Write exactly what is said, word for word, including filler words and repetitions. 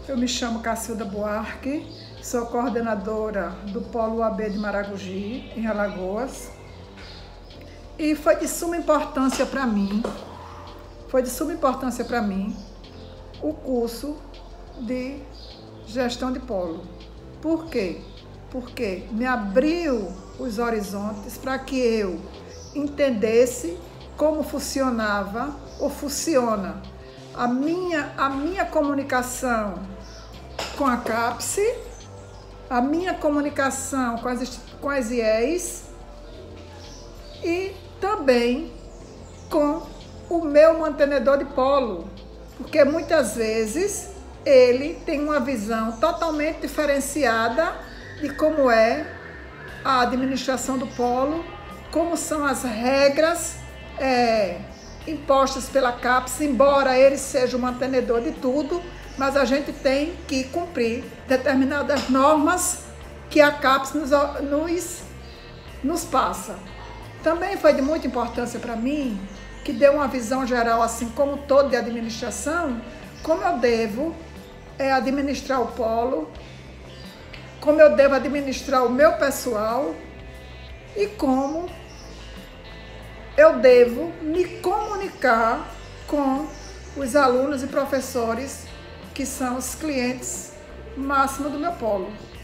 Eu me chamo Cacilda Buarque, sou coordenadora do Polo U A B de Maragogi, em Alagoas. E foi de suma importância para mim, foi de suma importância para mim o curso de gestão de polo. Por quê? Porque me abriu os horizontes para que eu entendesse como funcionava ou funciona a minha, a minha comunicação com a CAPES, a minha comunicação com as, com as I E S e também com o meu mantenedor de polo, porque muitas vezes ele tem uma visão totalmente diferenciada de como é a administração do polo, como são as regras é, impostas pela CAPES, embora ele seja o mantenedor de tudo, mas a gente tem que cumprir determinadas normas que a CAPES nos, nos, nos passa. Também foi de muita importância para mim, que deu uma visão geral, assim como todo de administração, como eu devo é, administrar o polo, como eu devo administrar o meu pessoal e como eu devo me comunicar com os alunos e professores que são os clientes máximos do meu polo.